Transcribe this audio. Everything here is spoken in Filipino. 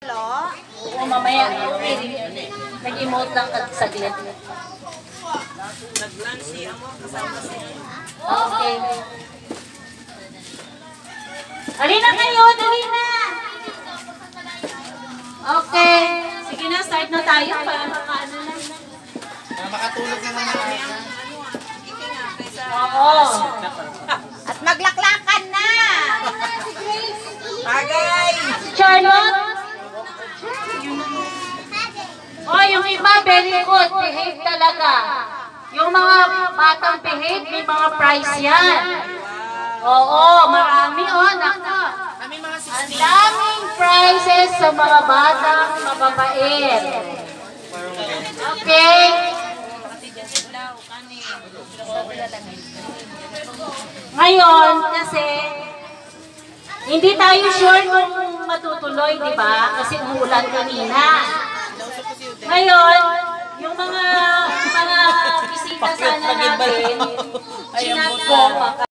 Oo, mamaya. Nag-emote lang saglit. Nag-lunch mo kasama siya. Okay. Halina kayo, dali na! Okay. Sige na, start na tayo para makaano na. Makatulog na naman. Oo. At maglaklakan na! Tagay! Charlotte? Oh, yung iba, very good. Behave talaga. Yung mga batang behave, may mga prize yan. Oo, marami. Oh, nako. Kami mga Ang daming prizes sa mga batang mababait. Okay? Ngayon, kasi hindi tayo sure kung matutuloy, di ba? Kasi umuulan kanina. Ngayon, yung mga bisita sana natin, sinat ko,